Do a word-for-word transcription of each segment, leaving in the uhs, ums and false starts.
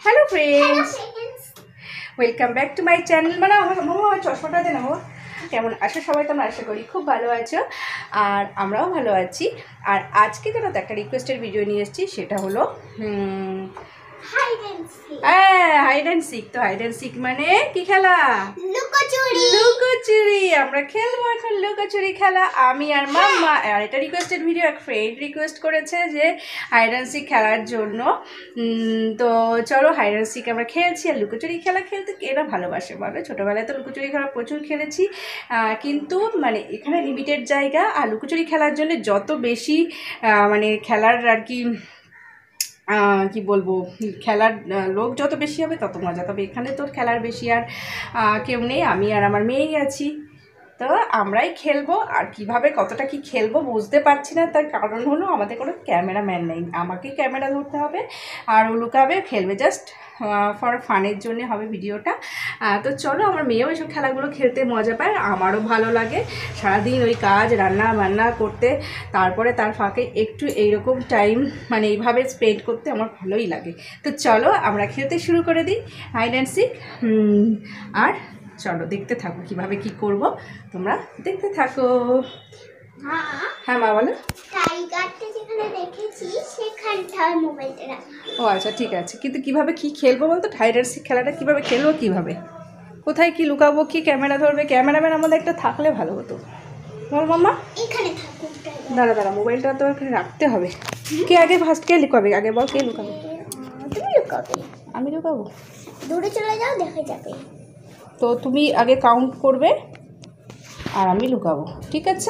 Hello friends welcome back to my channel মানে আমার আমার চশমাটা দেন আমার কেমন আছো সবাই তোমরা আশা করি খুব ভালো আছো আর আমরাও ভালো আছি আর আজকে যেটা একটা রিকোয়েস্টের ভিডিও নিয়ে এসেছি সেটা হলো হাইড এন্ড সিক হ্যাঁ হাইড এন্ড সিক তো হাইড এন্ড সিক মানে কি খেলা লুকোচুরি লুকোচুরি আমরা খেলবো এখন লুকোচুরি খেলা আমি আর মাম্মা আর এটা রিকোয়েস্টেড ভিডিও এক ফ্রেন্ড রিকোয়েস্ট করেছে যে হাইড এন্ড সিক খেলার জন্য তো চলো হাইড এন্ড সিক আমরা খেলছি আর লুকোচুরি খেলা খেলতে এরা ভালোবাসে বলো ছোটোবেলায় তো লুকোচুরি খেলা প্রচুর খেলেছি কিন্তু মানে এখানে লিমিটেড জায়গা আর লুকোচুরি খেলার জন্য যত বেশি মানে খেলার আর কি কি বলবো খেলার লোক যত বেশি হবে তত মজা তবে এখানে তো খেলার বেশি আর কেউ নেই আমি আর আমার মেয়েই আছি তো আমরাই খেলবো আর কিভাবে কতটা কি খেলবো বুঝতে পারছি না তার কারণ হলো আমাদের কোনো ক্যামেরাম্যান নেই আমাকেই ক্যামেরা ধরতে হবে আর ও লুকাবে খেলবে জাস্ট ফর ফানের জন্য হবে ভিডিওটা তো চলো আমার মেয়েও এইসব খেলাগুলো খেলতে মজা পায় আমারও ভালো লাগে সারাদিন ওই কাজ রান্না বান্না করতে তারপরে তার ফাঁকে একটু এইরকম টাইম মানে এইভাবে স্পেন্ড করতে আমার ভালোই লাগে তো চলো আমরা খেলতে শুরু করে দিই হাইড অ্যান্ড সিক আর চলো দেখতে থাকো কীভাবে কি করব তোমরা দেখতে থাকো হ্যাঁ মা বলো টাইগারটা যেখানে দেখেছি সেখানটার মোবাইলটা রাখ ও আচ্ছা ঠিক আছে কিন্তু কিভাবে কি খেলবো বলতো হাইড অ্যান্ড সিক খেলাটা কীভাবে খেলবো কীভাবে কোথায় কি লুকাবো কি ক্যামেরা ধরবে ক্যামেরাম্যান আমাদের একটা থাকলে ভালো হতো বল মাম্মা এখানে থাকুক দাঁড়া দাঁড়া মোবাইলটা তো এখানে রাখতে হবে কে আগে ফার্স্ট কে লুকাবে আগে বল কে লুকাবে তুমি লুকাবে আমি লুকাবো দূরে চলে যাও দেখা যাবে তো তুমি আগে কাউন্ট করবে আর আমি লুকাবো ঠিক আছে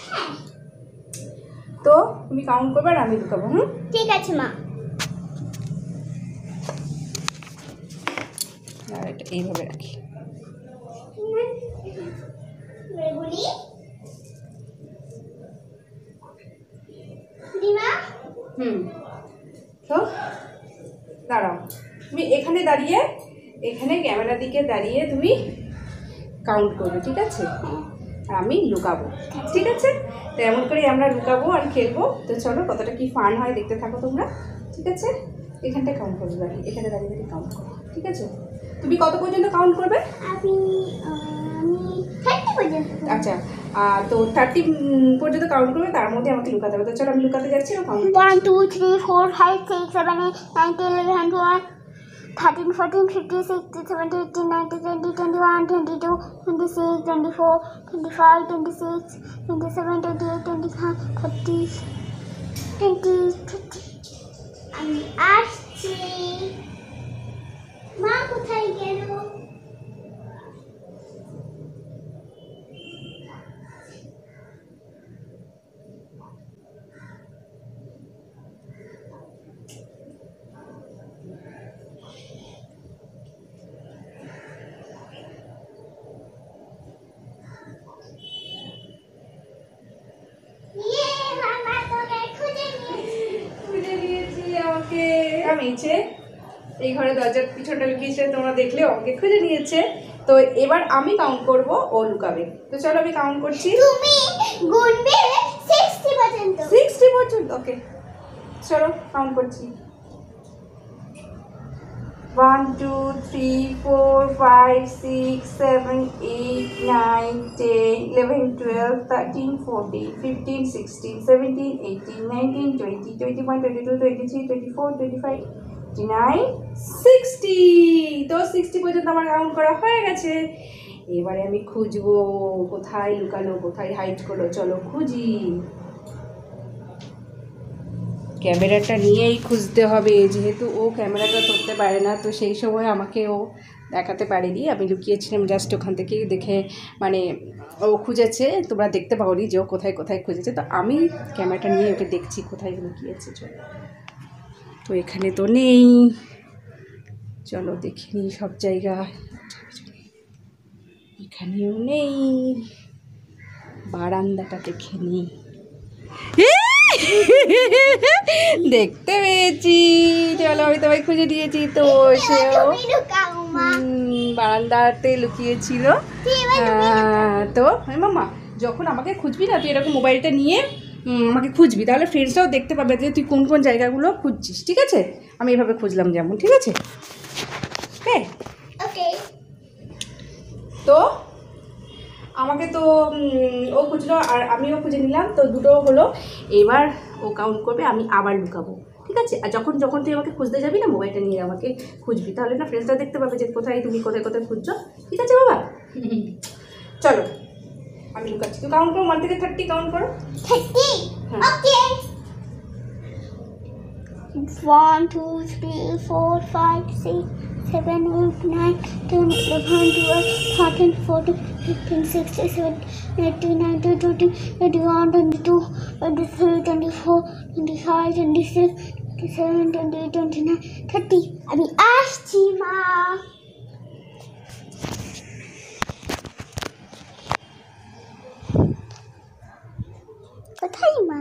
তো তুমি কাউন্ট করবে আর আমি লুকাবো হুম ঠিক আছে মা আর এটা এইভাবে রাখি রেগুলি দিমা হুম তো দাঁড়াও তুমি এখানে দাঁড়িয়ে এখানে ক্যামেরার দিকে দাঁড়িয়ে তুমি কাউন্ট করবে ঠিক আছে আর আমি লুকাবো ঠিক আছে তো এমন করে আমরা লুকাবো আর খেলবো তো চলো কতটা কি ফান হয় দেখতে থাকো তোমরা ঠিক আছে এখানটায় কাউন্ট করবে দাঁড়িয়ে এখানে দাঁড়িয়ে দাঁড়িয়ে কাউন্ট করো ঠিক আছে তুমি কত পর্যন্ত কাউন্ট করবে আমি আমি থার্টি পর্যন্ত আচ্ছা তো থার্টি পর্যন্ত কাউন্ট করবে তার মধ্যে আমাকে লুকাতে হবে তো চলো আমি লুকাতে যাচ্ছি না count one two three four five six seven eight nine ten eleven twelve thirteen, fourteen, fifteen, sixteen, seventeen, eighteen, nineteen, twenty, twenty-one, twenty-two, twenty-six, twenty-four, twenty-five, twenty-six, twenty-seven, twenty-eight, twenty-nine, thirty, twenty, twenty. আমি আসছি মা কোথায় গেল নিয়েছে এই ঘরে দরজার পিছনটা লুকিয়েছে তোমরা দেখলে আমাকে খুঁজে নিয়েছে তো এবার আমি কাউন্ট করব ও লুকাবে তো চলো আমি কাউন্ট করছি তুমি গুনবে ষাট পর্যন্ত ষাট পর্যন্ত ওকে চলো কাউন্ট করছি one two three four five six seven eight nine ten eleven twelve thirteen fourteen fifteen sixteen seventeen eighteen nineteen twenty twenty-one twenty-two twenty-three twenty-four twenty-five twenty-nine sixty তো sixty পর্যন্ত আমার কাউন্ট করা হয়ে গেছে এবারে আমি খুঁজবো কোথায় লুকালো কোথায় হাইড করলো চলো খুঁজি ক্যামেরাটা নিয়েই খুঁজতে হবে যেহেতু ও ক্যামেরাটা ধরতে পারে না তো সেই সময় আমাকে ও দেখাতে পারেনি আমি লুকিয়েছিলাম জাস্ট ওখান থেকেই দেখে মানে ও খুঁজেছে তোমরা দেখতে পাওনি যে ও কোথায় কোথায় খুঁজেছে তো আমি ক্যামেরাটা নিয়ে ওকে দেখছি কোথায় লুকিয়েছে চলো তো এখানে তো নেই চলো দেখে নিই সব জায়গা এখানেও নেই বারান্দাটা দেখে নিই দেখতে পেয়েছি চলো আমি তোমায় খুঁজে দিয়েছি তো সেও বারান্দাতে লুকিয়েছিল তো মামা যখন আমাকে খুঁজবি না তুই এরকম মোবাইলটা নিয়ে আমাকে খুঁজবি, তাহলে ফ্রেন্ডসরাও দেখতে পাবে যে তুই কোন কোন জায়গাগুলো খুঁজছিস, ঠিক আছে? আমি এভাবে খুঁজলাম যেমন, ঠিক আছে? হ্যাঁ ওকে। তো আমাকে তো ও খুঁজলো আর আমিও খুঁজে নিলাম, তো দুটো হলো। এবার ও কাউন্ট করবে, আমি আবার লুকাবো, ঠিক আছে? আর যখন যখন তুই আমাকে খুঁজতে যাবি না, মোবাইলটা নিয়ে আমাকে খুঁজবি, তাহলে না ফ্রেন্ডসরা দেখতে পাবে যে কোথায় তুমি কোথায় কোথায় খুঁজছো, ঠিক আছে বাবা? চলো আমি লুকাচ্ছি, তুই কাউন্ট করো, ওয়ান থেকে থার্টি কাউন্ট করো। থার্টি, হ্যাঁ। Okay. One two three four five six seven, eight, nine, ten, eleven, twelve, thirteen, fourteen, fifteen, sixteen, seventeen, eighteen, nineteen, twenty, twenty-one, twenty-two, twenty-three, twenty-four, twenty-five, twenty-six, twenty-seven, twenty-eight, twenty-nine, thirty. আমি আসছি মা। কোথায় মা?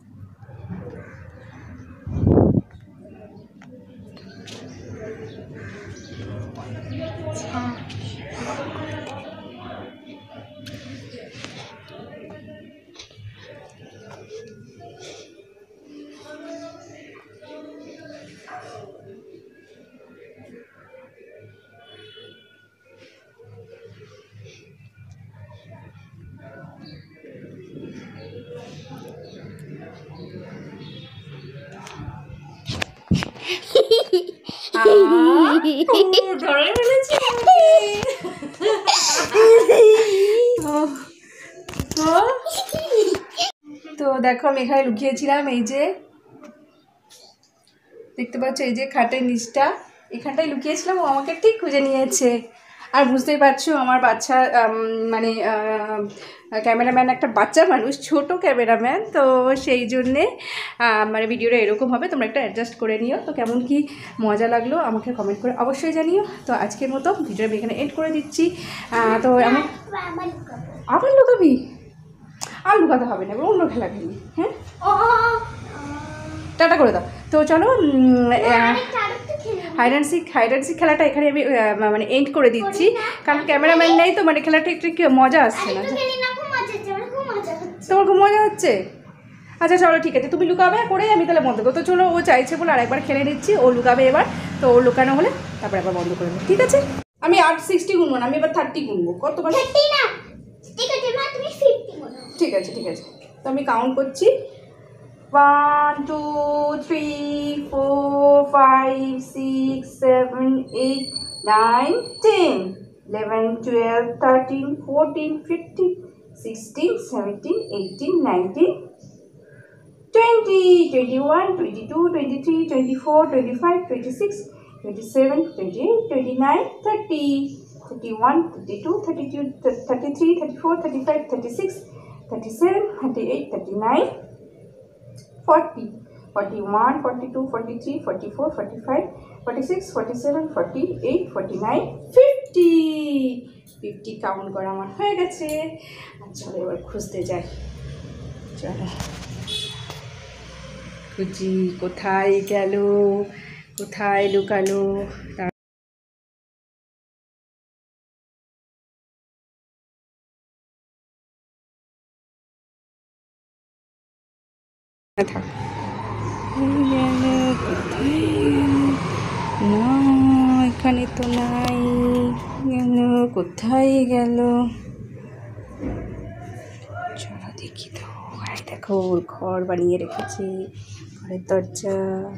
ধরে ফেলেছি তো দেখো আমি এখানে লুকিয়েছিলাম, এই যে দেখতে পাচ্ছ, এই যে খাটের নিচটা, এখানটায় লুকিয়েছিলাম, ও আমাকে ঠিক খুঁজে নিয়েছে। আর বুঝতেই পারছো আমার বাচ্চা মানে ক্যামেরাম্যান একটা বাচ্চা মানুষ, ছোট ক্যামেরাম্যান, তো সেই জন্যে মানে ভিডিওটা এরকম হবে, তোমরা একটা অ্যাডজাস্ট করে নিও। তো কেমন কি মজা লাগলো আমাকে কমেন্ট করে অবশ্যই জানিও। তো আজকের মতো ভিডিওটা আমি এখানে এন্ড করে দিচ্ছি। তো আমি আবার লুকাবি? আর লুকাতে হবে না, অন্য খেলা খেলি। হ্যাঁ, টাটা করে দাও। তো চলো hide and seek hide and seek খেলাটা এখানে আমি মানে এন্ড করে দিচ্ছি, কারণ ক্যামেরাম্যান নেই তো, মানে খেলাটা একটু কি মজা আসছে না। তোমার খুব মজা হচ্ছে? আচ্ছা চলো ঠিক আছে, তুমি লুকাবে করে আমি তাহলে বন্ধ করবো। তো চলো, ও চাইছে বলে আরেকবার খেলে নিচ্ছি, ও লুকাবে এবার। তো ও লুকানো হলে তারপর একবার বন্ধ করে দেবো, ঠিক আছে? আমি আট সিক্সটি গুনবো না, আমি এবার থার্টি গুনবো। কত বলো? ঠিক আছে ঠিক আছে, তো আমি কাউন্ট করছি। One two three four five six seven eight nine ten eleven twelve thirteen fourteen fifteen sixteen seventeen eighteen nineteen twenty twenty one twenty two twenty three twenty four twenty five twenty six twenty seven twenty eight twenty nine thirty thirty one thirty two thirty two thirty three thirty four thirty five thirty six thirty seven thirty eight thirty nine forty, forty-one, forty-two, forty-three, forty-four, forty-five, forty-six, forty-seven, forty-eight, forty-nine, fifty. fifty count করা আমার হয়ে গেছে। চলো এবার খুঁজতে যাই, চলো খুঁজি কোথায় গেল, কোথায় লুকালো। থাক না, এখানে তো নাই, গেল কোথায় গেল? চলো দেখি তো। আরে দেখো ঘর বানিয়ে রেখেছে, ঘরের দরজা।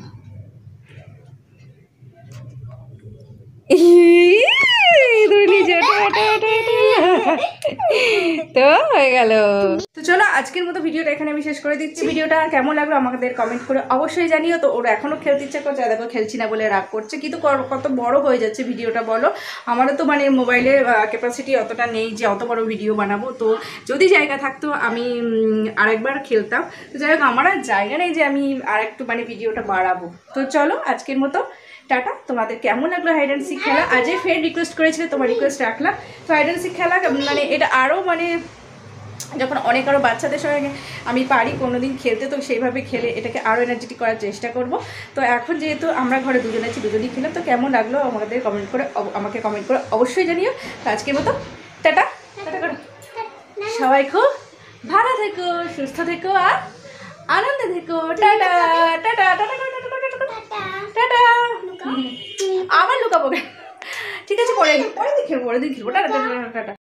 তো হয়ে গেল। তো চলো আজকের মতো ভিডিওটা এখানে আমি শেষ করে দিচ্ছি। ভিডিওটা কেমন লাগলো আমাদের কমেন্ট করে অবশ্যই জানিও। তো ওরা এখনও খেলতে ইচ্ছা করছে, দেখো খেলছি না বলে রাগ করছে, কিন্তু কত বড় হয়ে যাচ্ছে ভিডিওটা বলো। আমারও তো মানে মোবাইলের ক্যাপাসিটি অতটা নেই যে অত বড় ভিডিও বানাবো। তো যদি জায়গা থাকতো আমি আরেকবার খেলতাম, তো যাই হোক আমার আর জায়গা নেই যে আমি আর একটু মানে ভিডিওটা বাড়াবো। তো চলো আজকের মতো টাটা। তোমাদের কেমন লাগলো হাইড অ্যান্ড সিক খেলা? আজই ফের রিকোয়েস্ট করেছিলে, তোমার রিকোয়েস্ট রাখলাম। তো হাইড অ্যান্ড সিক খেলা মানে এটা আরও মানে যখন অনেক আরও বাচ্চাদের সঙ্গে আমি পারি কোনো দিন খেলতে, তো সেইভাবে খেলে এটাকে আরও এনার্জেটিক করার চেষ্টা করব। তো এখন যেহেতু আমরা ঘরে দুজন আছি, দুজনই খেলাম, তো কেমন লাগলো আমাদের কমেন্ট করে আমাকে কমেন্ট করে অবশ্যই জানিও। তো আজকের মতো টাটা টাটা করো। সবাই খুব ভালো থেকো, সুস্থ থেকো আর আনন্দে থেকো। Tata tata tata tata tata. হুম, আবার লুকাবো। ঠিক আছে, পরে পরে দেখে পরে দেখে টাটা টাটা টাটা।